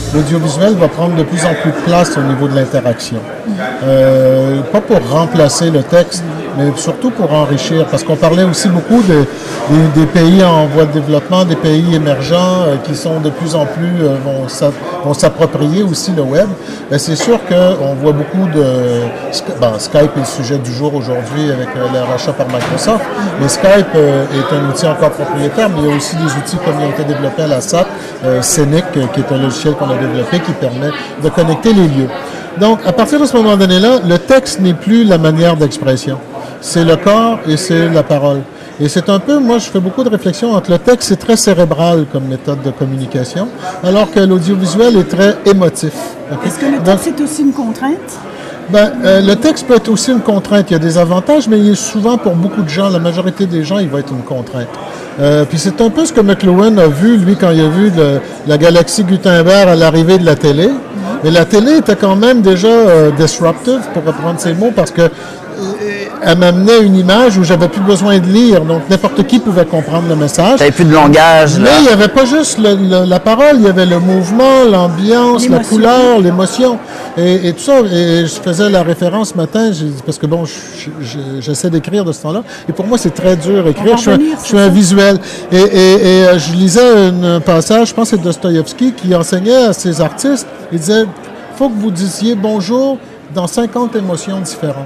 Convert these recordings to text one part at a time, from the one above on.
l'audiovisuel va prendre de plus en plus de place au niveau de l'interaction. Pas pour remplacer le texte, mais surtout pour enrichir, parce qu'on parlait aussi beaucoup des pays en voie de développement, des pays émergents qui sont de plus en plus, vont s'approprier aussi le web. C'est sûr qu'on voit beaucoup de... Skype est le sujet du jour aujourd'hui avec le rachat par Microsoft, mais Skype est un outil encore propriétaire, mais il y a aussi des outils comme ils ont été développés à la SAP, Scenic, qui est un logiciel qu'on a développé qui permet de connecter les lieux. Donc, à partir de ce moment donné-là, le texte n'est plus la manière d'expression. C'est le corps et c'est la parole. Et c'est un peu, moi, je fais beaucoup de réflexions entre le texte, c'est très cérébral comme méthode de communication, alors que l'audiovisuel est très émotif. Okay? Est-ce que le texte est aussi une contrainte? Le texte peut être aussi une contrainte. Il y a des avantages, mais il est souvent, pour beaucoup de gens, la majorité des gens, il va être une contrainte. Puis c'est un peu ce que McLuhan a vu, lui, quand il a vu la galaxie Gutenberg à l'arrivée de la télé. Mais la télé était quand même déjà disruptive, pour reprendre ces mots, parce que elle m'amenait une image où j'avais plus besoin de lire, donc n'importe qui pouvait comprendre le message. T'avais plus de langage. Mais il n'y avait pas juste la parole, il y avait le mouvement, l'ambiance, la couleur, l'émotion et tout ça. Et je faisais la référence ce matin, parce que bon, j'essaie d'écrire de ce temps-là, et pour moi c'est très dur d'écrire. Je suis un visuel. Et je lisais un passage, je pense que c'est Dostoïevski, qui enseignait à ses artistes, il disait, il faut que vous disiez bonjour dans 50 émotions différentes.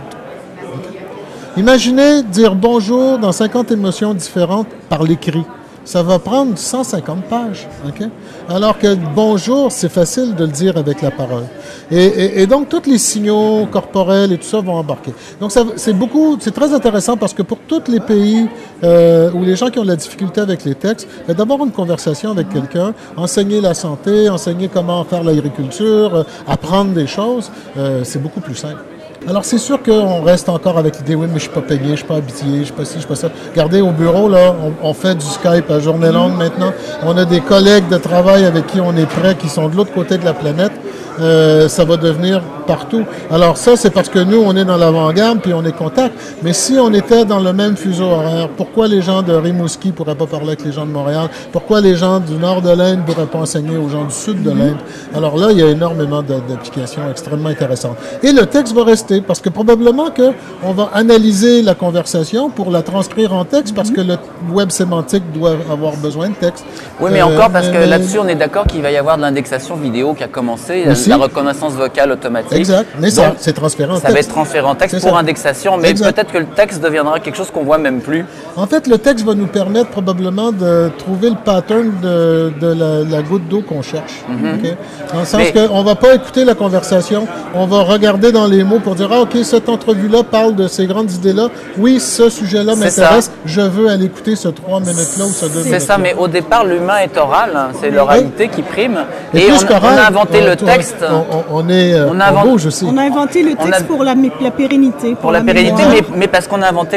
Imaginez dire bonjour dans 50 émotions différentes par l'écrit. Ça va prendre 150 pages. Okay? Alors que bonjour, c'est facile de le dire avec la parole. Et donc, tous les signaux corporels et tout ça vont embarquer. Donc, c'est très intéressant parce que pour tous les pays où les gens qui ont de la difficulté avec les textes, d'avoir une conversation avec quelqu'un, enseigner la santé, enseigner comment faire l'agriculture, apprendre des choses, c'est beaucoup plus simple. Alors, c'est sûr qu'on reste encore avec l'idée, oui, mais je suis pas payé, je suis pas habitué, je suis pas ci, je suis pas ça. Regardez, au bureau, là, on fait du Skype à journée longue maintenant. On a des collègues de travail avec qui on est prêts, qui sont de l'autre côté de la planète. Ça va devenir partout. Alors ça, c'est parce que nous, on est dans l'avant-garde, puis on est contact. Mais si on était dans le même fuseau horaire, pourquoi les gens de Rimouski ne pourraient pas parler avec les gens de Montréal? Pourquoi les gens du nord de l'Inde ne pourraient pas enseigner aux gens du sud de l'Inde? Alors là, il y a énormément d'applications extrêmement intéressantes. Et le texte va rester, parce que probablement qu'on va analyser la conversation pour la transcrire en texte, parce que le web sémantique doit avoir besoin de texte. Oui, mais encore, parce que là-dessus, on est d'accord qu'il va y avoir de l'indexation vidéo qui a commencé. La reconnaissance vocale automatique. Exact, mais ça, c'est transféré en texte. Ça va être transféré en texte pour indexation, mais peut-être que le texte deviendra quelque chose qu'on voit même plus. En fait, le texte va nous permettre probablement de trouver le pattern de la goutte d'eau qu'on cherche. Okay? Dans le sens qu'on ne va pas écouter la conversation, on va regarder dans les mots pour dire, ah, OK, cette entrevue-là parle de ces grandes idées-là. Oui, ce sujet-là m'intéresse, je veux aller écouter ce 3 minutes-là ou ce 2 minutes-là. C'est ça, mais au départ, l'humain est oral, hein, c'est l'oralité qui prime. Et on a inventé le texte. On bouge aussi. On a inventé le texte pour la pérennité. Pour la pérennité, mais parce qu'on a inventé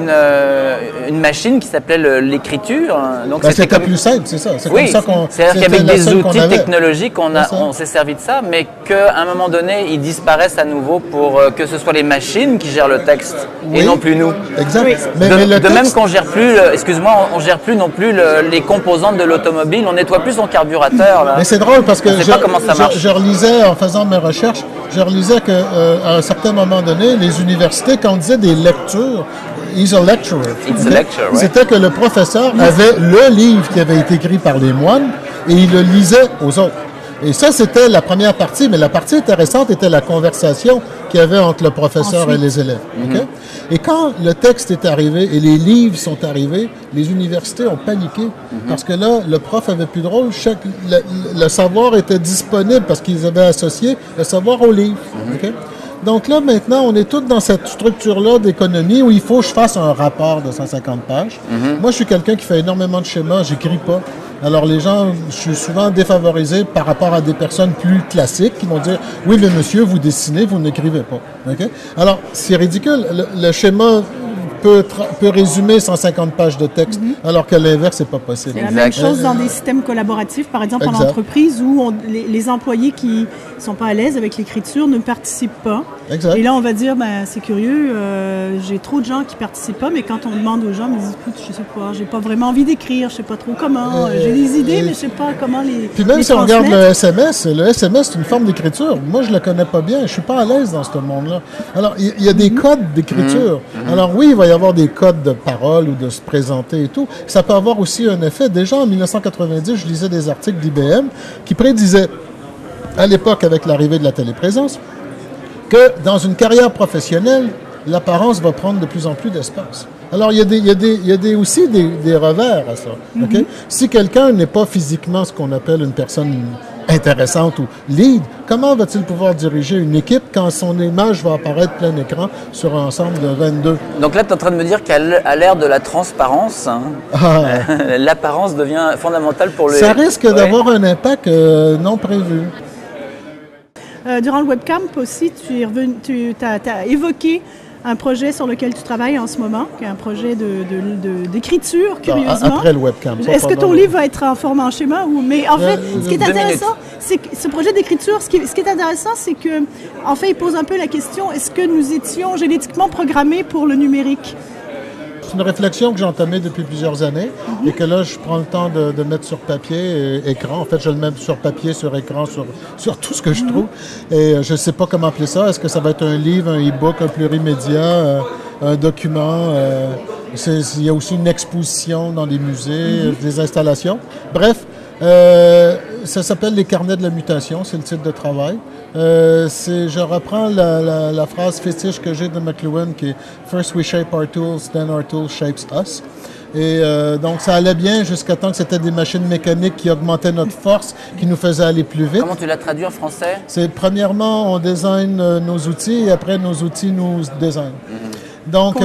une machine qui s'appelait l'écriture. Donc c'était plus simple, c'est ça. C'est oui, comme ça qu'on. C'est-à-dire qu'avec des outils technologiques, on s'est servi de ça, mais qu'à un moment donné, ils disparaissent à nouveau pour que ce soit les machines qui gèrent le texte et non plus nous. Exact. Oui. De même qu'on gère plus, on gère plus non plus les composantes de l'automobile, on nettoie plus son carburateur. Là. Mais c'est drôle parce que je relisais en faisant mes recherches, je relisais qu'à un certain moment donné, les universités, quand on disait des lectures, he's a lecturer. C'était que le professeur avait le livre qui avait été écrit par les moines et il le lisait aux autres. Et ça, c'était la première partie, mais la partie intéressante était la conversation qu'il y avait entre le professeur et les élèves. Okay? Et quand le texte est arrivé et les livres sont arrivés, les universités ont paniqué parce que là, le prof avait plus de rôle. Le savoir était disponible parce qu'ils avaient associé le savoir au livre. Okay? Donc là, maintenant, on est tous dans cette structure-là d'économie où il faut que je fasse un rapport de 150 pages. Moi, je suis quelqu'un qui fait énormément de schémas, j'écris pas. Alors les gens, je suis souvent défavorisé par rapport à des personnes plus classiques qui vont dire « Oui, mais monsieur, vous dessinez, vous n'écrivez pas. Okay? » Alors, c'est ridicule. Le schéma peut résumer 150 pages de texte, alors qu'à l'inverse, c'est pas possible. C'est la même chose dans des systèmes collaboratifs, par exemple en entreprise, où les employés qui sont pas à l'aise avec l'écriture ne participent pas. Exact. Et là, on va dire, c'est curieux, j'ai trop de gens qui participent pas, mais quand on demande aux gens, ils disent, écoute, je sais pas, j'ai pas vraiment envie d'écrire, je sais pas trop comment, j'ai des idées, mais je sais pas comment les Puis même les si on regarde transmettre. le SMS, c'est une forme d'écriture. Moi, je le connais pas bien, je suis pas à l'aise dans ce monde-là. Alors, il y a des codes d'écriture. Alors oui, il va y avoir des codes de parole ou de se présenter et tout. Ça peut avoir aussi un effet. Déjà, en 1990, je lisais des articles d'IBM qui prédisaient, à l'époque, avec l'arrivée de la téléprésence, que dans une carrière professionnelle, l'apparence va prendre de plus en plus d'espace. Alors, il y a aussi des revers à ça. Okay? Si quelqu'un n'est pas physiquement ce qu'on appelle une personne intéressante ou lead, comment va-t-il pouvoir diriger une équipe quand son image va apparaître plein écran sur un ensemble de 22? Donc là, tu es en train de me dire qu'à l'ère de la transparence, l'apparence devient fondamentale pour le... Ça risque d'avoir un impact non prévu. Durant le webcamp aussi, tu as évoqué un projet sur lequel tu travailles en ce moment, qui est un projet d'écriture, curieusement. Après le webcam. Est-ce que ton livre va être en format en schéma? Mais en fait, ce qui est intéressant, c'est que ce projet d'écriture, ce qui est intéressant, c'est que, en fait, il pose un peu la question, est-ce que nous étions génétiquement programmés pour le numérique? C'est une réflexion que j'ai entamée depuis plusieurs années et que là, je prends le temps de mettre sur papier et écran. En fait, je le mets sur papier, sur écran, sur tout ce que je trouve. Et je ne sais pas comment appeler ça. Est-ce que ça va être un livre, un e-book, un plurimédia, un document? Il y a aussi une exposition dans des musées, des installations. Bref, ça s'appelle Les carnets de la mutation, c'est le titre de travail. Je reprends la phrase fétiche que j'ai de McLuhan qui est « First we shape our tools, then our tools shapes us ». Et donc ça allait bien jusqu'à temps que c'était des machines mécaniques qui augmentaient notre force, qui nous faisaient aller plus vite. Comment tu l'as traduit en français? C'est premièrement, on design nos outils et après nos outils nous designent. Donc,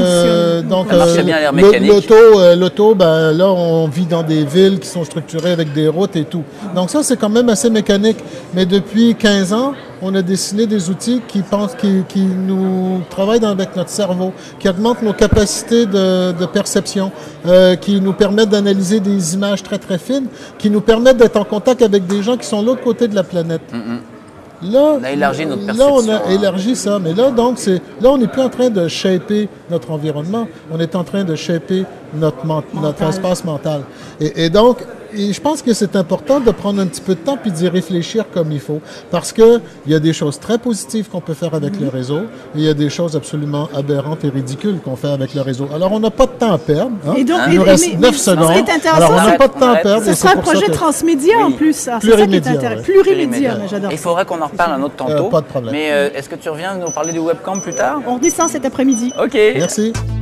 l'auto, là, on vit dans des villes qui sont structurées avec des routes et tout. Donc ça, c'est quand même assez mécanique. Mais depuis 15 ans, on a dessiné des outils qui nous travaillent avec notre cerveau, qui augmentent nos capacités de perception, qui nous permettent d'analyser des images très, très fines, qui nous permettent d'être en contact avec des gens qui sont de l'autre côté de la planète. Là, on a élargi notre perception. Là, on a élargi ça. Mais là, donc, on n'est plus en train de shaper notre environnement. On est en train de shaper notre espace mental. Et donc, je pense que c'est important de prendre un petit peu de temps puis d'y réfléchir comme il faut. Parce qu'il y a des choses très positives qu'on peut faire avec le réseau et il y a des choses absolument aberrantes et ridicules qu'on fait avec le réseau. Alors, on n'a pas de temps à perdre. Hein? Et donc, il nous reste 9 secondes. Ce qui est intéressant, alors, on n'a pas de temps à perdre. Ce sera un projet transmédia en plus. C'est ça qui est intéressant. Plurimédia, j'adore. Il faudrait qu'on en reparle un autre tantôt. Pas de problème. Mais est-ce que tu reviens nous parler du webcam plus tard? On redescend cet après-midi. OK. Merci.